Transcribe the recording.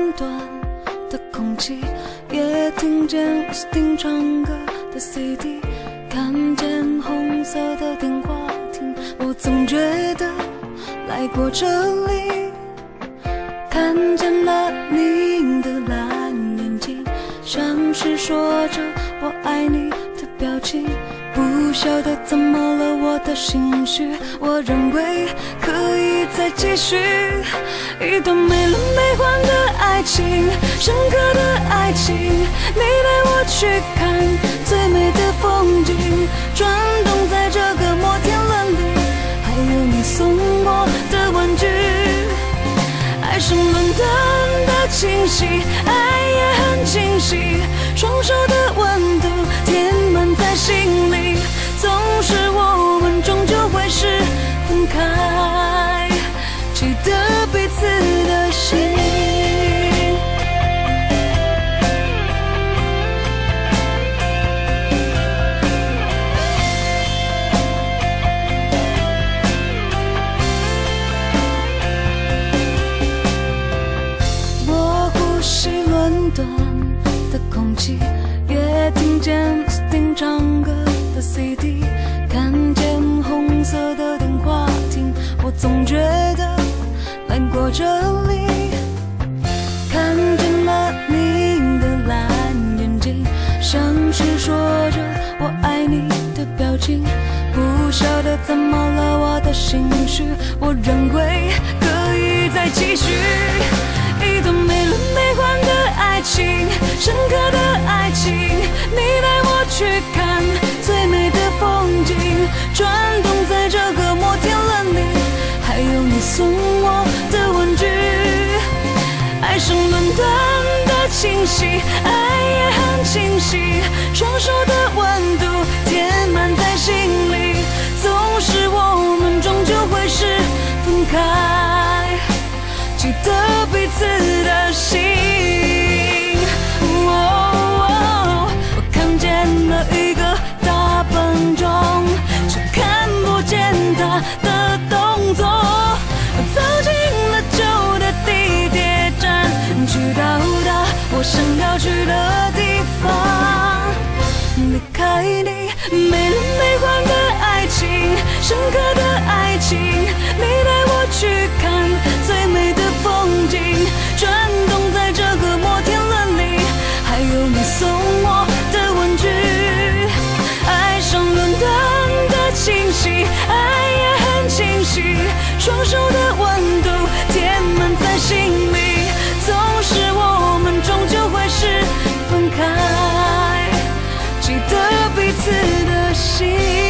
伦敦的空气，也听见奥斯汀唱歌的 CD， 看见红色的电话亭，我总觉得来过这里，看见了你的蓝眼睛，像是说着我爱你的表情，不晓得怎么了我的心绪，我认为可以再继续一段没了没还的爱情，深刻的爱情，你带我去看最美的风景，转动在这个摩天轮里，还有你送我的玩具，爱上伦敦的清晰，爱也很清晰，双手的温度填满在心里，总是我们终究会是分开，记得彼此的心。我呼吸伦敦的空气，也听见奥斯汀唱歌的 CD， 看见红色的电话亭，我总觉得来过这里，看见了你的蓝眼睛，像是说着我爱你的表情，不晓得怎么了我的心绪，我认为可以再继续一段没了没还的爱情，深刻的爱情，你带我去看最美的风景，转动在这个摩天轮里，还有你送我的玩具，爱上伦敦的清晰，爱也很清晰，双手的温度填满在心里，总是我们终究会是分开，记得彼此的心。我看见了一个大笨钟，却看不见它的动作，走进了旧的地铁站，去到达我想要去的地方，离开你没了没还的爱情，深刻的爱情，你带我去看最美的风景，转动在这个摩天轮里，还有你送我的玩具，爱上伦敦的清晰，爱也很清晰，双手的温度填满在心里，总是我们终究会是分开，记得彼此的心。